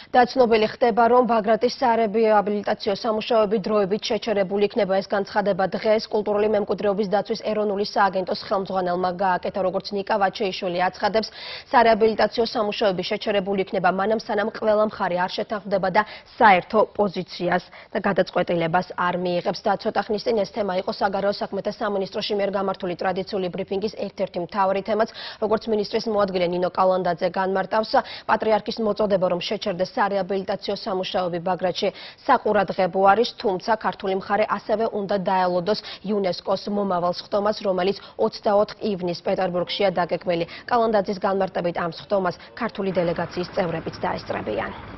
და ცნობილი ხდება, რომ ბაგრატის სარეაბილიტაციო სამუშაოები დროებით შეჩერებული იქნება. ეს განცხადება დღეს კულტურული მემკვიდრეობის დაცვის ეროვნული სააგენტოს ხელმძღვანელმა გააკეთა, როგორც ნიკა ვაჩეიშვილი აცხადებს, სარეაბილიტაციო სამუშაოები შეჩერებული იქნება მანამ, სანამ ყველა მხარე არ შეთანხმდება და საერთო პოზიციას და გადაწყვეტილებას არ მიიღებს. და ცოტა ხნის წინ ეს თემა იყო საგარეო საქმეთა სამინისტროში მიერ გამართული ტრადიციული ბრიფინგის ერთ-ერთი მთავარი თემაც, როგორც მინისტრის მოადგილე ნინო კალანდაძე განმარტავს, პატრიარქის მოწოდება, რომ შეჩერდეს სარეაბილიტაციო სამუშაოები ბაგრატში საყურადღებო არის, თუმცა ქართული მხარე ასევე უნდა დაელოდოს იუნესკოს მომავალ სხდომას, რომელიც 24 ივნისს პეტერბურგშია დაგეგმილი. კალანდაძის განმარტებით ამ სხდომას ქართული დელეგაციის წევრებიც დაესწრებიან.